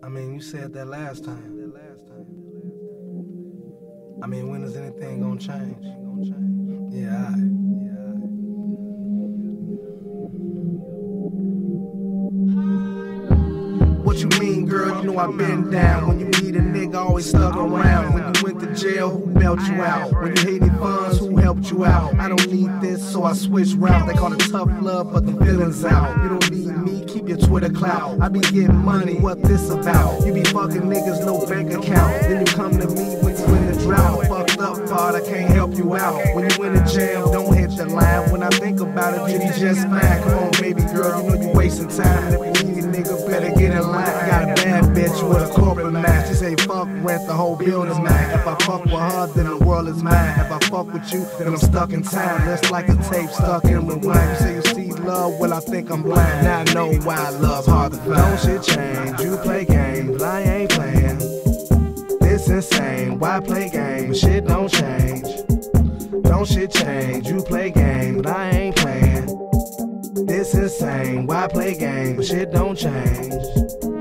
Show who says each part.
Speaker 1: I mean, you said that last time. I mean, when is anything gonna change? Yeah, alright. What you mean, girl? You know I've been down. When you need a nigga, always stuck around. When you went to jail, who bailed you out? When you hated funds, who helped you out? I don't need this, so I switch route. They call it tough love, but the feelings out. You don't need me, keep your Twitter clout. I be getting money, what this about? You be fucking niggas, no bank account. Then you come to me when you in the drought. Fucked up part, I can't help you out. When you in a jam, don't hit the line. When I think about it, you be just fine. Come on, baby girl, you know you wasting time. And if you need a nigga, better get in line. Got a bad bitch with a corporate match. She say fuck rent, the whole building's mine. If I fuck with her, then the world is mine. If I fuck with you, then I'm stuck in time. That's like a tape stuck in rewind. You say you see love, well I think I'm blind. Now I know why love's hard to find. Don't shit change, you play games, but I ain't playing. This insane, why play games? Shit don't change. Don't shit change, you play games, but I ain't playing. This insane, why play games? Shit don't change.